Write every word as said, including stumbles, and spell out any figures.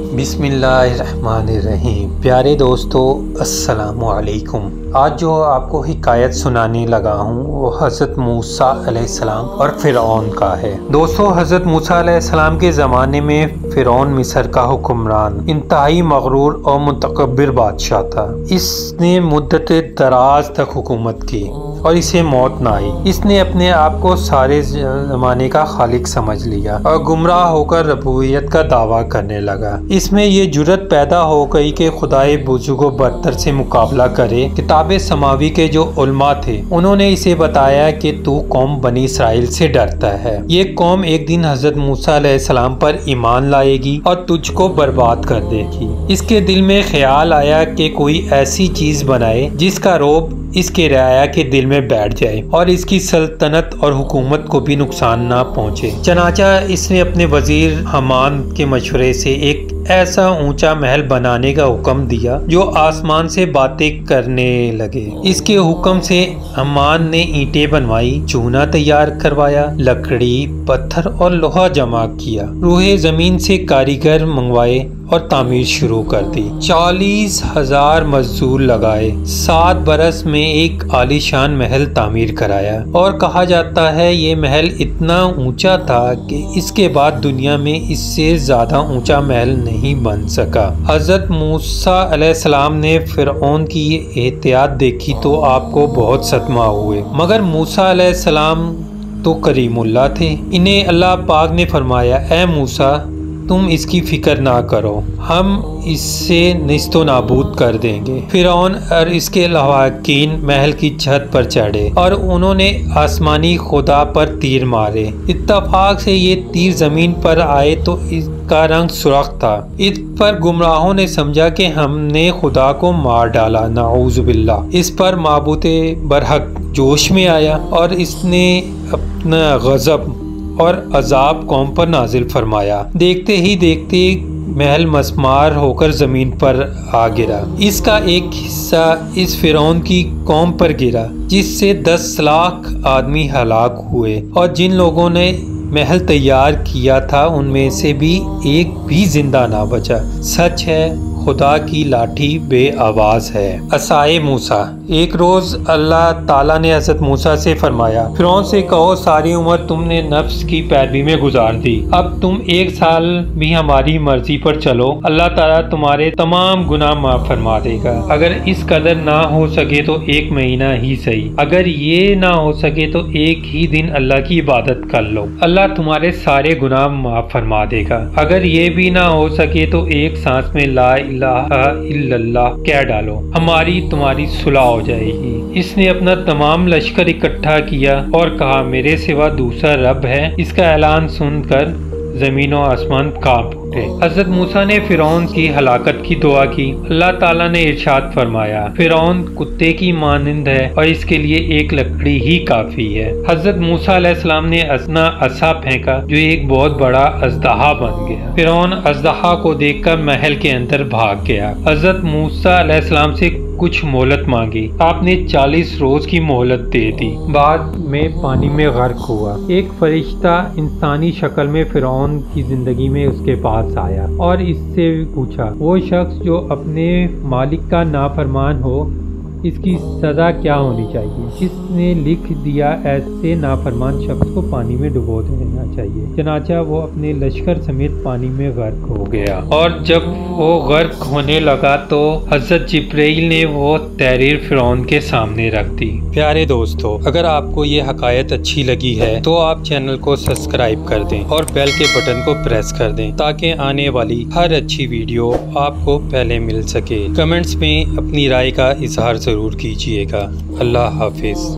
बिस्मिल्लाहिर्रहमानिर्रहीम। प्यारे दोस्तों, अस्सलामु अलैकुम। आज जो आपको हिकायत सुनाने लगा हूँ वो हज़रत मूसा अलैहिस्सलाम और फ़िरऔन का है। दोस्तों, हज़रत मूसा अलैहिस्सलाम के ज़माने में फ़िरऔन मिस्र का हुक्मरान इंतहाई मगरूर और मुतकब्बिर बादशाह था। इसने मुद्दत दराज तक हुकूमत की और इसे मौत न आई। इसने अपने आप को सारे ज़माने का खालिक समझ लिया और गुमराह होकर रबूबियत का दावा करने लगा। इसमें ये जुर्रत पैदा हो गई कि खुदाए बुजुर्ग बरतर से मुकाबला करे। किताब समावी के जो उलमा थे उन्होंने इसे बताया कि तू कौम बनी इसराइल से डरता है। ये कौम एक दिन हज़रत मूसा अलैहिस्सलाम पर ईमान लाएगी और तुझको बर्बाद कर देगी। इसके दिल में ख्याल आया कि कोई ऐसी चीज बनाए जिसका रौब इसके रियाया के दिल में बैठ जाए और इसकी सल्तनत और हुकूमत को भी नुकसान ना पहुँचे। चनाचा इसने अपने वजीर हमान के मशवरे से एक ऐसा ऊंचा महल बनाने का हुक्म दिया जो आसमान से बातें करने लगे। इसके हुक्म से हमान ने ईंटें बनवाई, चूना तैयार करवाया, लकड़ी, पत्थर और लोहा जमा किया, रूहे जमीन से कारीगर मंगवाए और तामीर शुरू कर दी। चालीस हजार मजदूर लगाए। सात बरस में एक आलीशान महल तामीर कराया और कहा जाता है ये महल इतना ऊंचा था कि इसके बाद दुनिया में इससे ज्यादा ऊंचा महल नहीं बन सका। हजरत मूसा अलैहिस्सलाम ने फिरऔन की ये एहतियात देखी तो आपको बहुत सदमा हुए, मगर मूसा अलैहिस्सलाम तो करीमुल्लाह थे। इन्हें अल्लाह पाक ने फरमाया, ए मूसा तुम इसकी फिक्र ना करो, हम इससे निस्तो नाबूद कर देंगे। फिरौन और इसके लवाकीन महल की छत पर चढ़े और उन्होंने आसमानी खुदा पर तीर मारे। इत्तफाक से ये तीर जमीन पर आए तो इसका रंग सुर्ख था। इस पर गुमराहों ने समझा कि हमने खुदा को मार डाला, नाऊज़ु बिल्लाह। इस पर माबूते बरहक जोश में आया और इसने अपना गज़ब और अजाब कौम पर नाजिल फरमाया। देखते ही देखते महल मस्मार होकर जमीन पर आ गिरा। इसका एक हिस्सा इस फिरौन की कौम पर गिरा जिससे दस लाख आदमी हलाक हुए और जिन लोगों ने महल तैयार किया था उनमें से भी एक भी जिंदा ना बचा। सच है, खुदा की लाठी बे आवाज है। असाए मूसा। एक रोज अल्लाह ताला ने हज़रत मूसा से फरमाया, फिरौन से कहो सारी उम्र तुमने नफ्स की पैरवी में गुजार दी, अब तुम एक साल भी हमारी मर्जी पर चलो, अल्लाह ताला तुम्हारे तमाम गुनाह माफ फरमा देगा। अगर इस कदर ना हो सके तो एक महीना ही सही, अगर ये ना हो सके तो एक ही दिन अल्लाह की इबादत कर लो, अल्लाह तुम्हारे सारे गुनाह माफ फरमा देगा। अगर ये भी ना हो सके तो एक सांस में ला इलाहा इल्लल्लाह कह डालो, हमारी तुम्हारी सुलह हो जाएगी। इसने अपना तमाम लश्कर इकट्ठा किया और कहा, मेरे सिवा दूसरा रब है। इसका ऐलान सुनकर जमीन और आसमान कांप उठे। हज़रत मूसा ने फिरौन की हलाकत की दुआ की। अल्लाह ताला ने इरशाद फरमाया, फिरौन कुत्ते की मानिंद है और इसके लिए एक लकड़ी ही काफी है। हज़रत मूसा अलैहिस्सलाम ने अपना असा फेंका जो एक बहुत बड़ा अजदहा बन गया। फिरौन अजदहा को देखकर महल के अंदर भाग गया। हज़रत मूसा अलैहिस्सलाम से कुछ मोहलत मांगी, आपने चालीस रोज की मोहलत दे दी। बाद में पानी में गर्क हुआ। एक फरिश्ता इंसानी शक्ल में फिरौन की जिंदगी में उसके पास आया और इससे पूछा, वो शख्स जो अपने मालिक का नाफरमान हो इसकी सजा क्या होनी चाहिए? इसने लिख दिया, ऐसे नाफरमान शख्स को पानी में डुबो देना चाहिए। चनाचा वो अपने लश्कर समेत पानी में गर्क हो गया और जब वो गर्क होने लगा तो हज़रत जिब्राइल ने वो तहरीर फिरौन के सामने रख दी। प्यारे दोस्तों, अगर आपको ये हकायत अच्छी लगी है तो आप चैनल को सब्सक्राइब कर दें और बेल के बटन को प्रेस कर दें ताकि आने वाली हर अच्छी वीडियो आपको पहले मिल सके। कमेंट्स में अपनी राय का इजहार जरूर कीजिएगा। अल्लाह हाफिज।